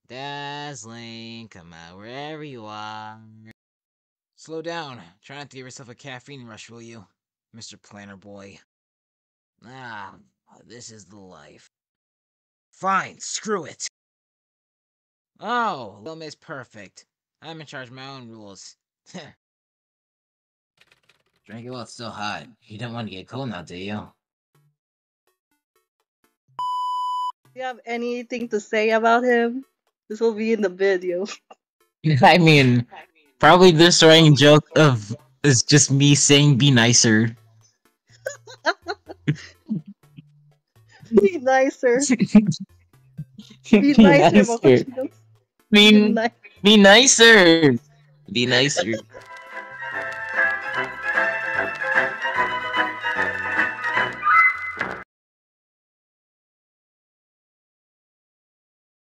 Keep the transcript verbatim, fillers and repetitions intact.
Dazzling, come out wherever you are. Slow down. Try not to give yourself a caffeine rush, will you, Mister Planner Boy? Ah, this is the life. Fine, screw it. Oh, Lil is perfect. I'm in charge of my own rules. Drink it while it's still hot. You don't want to get cold now, do you? Do you have anything to say about him? This will be in the video. I mean, probably this running joke of is just me saying be nicer. Be nicer. Be Be nicer, nicer. Mochoccino. I Be mean, nice. be nicer. Be nicer.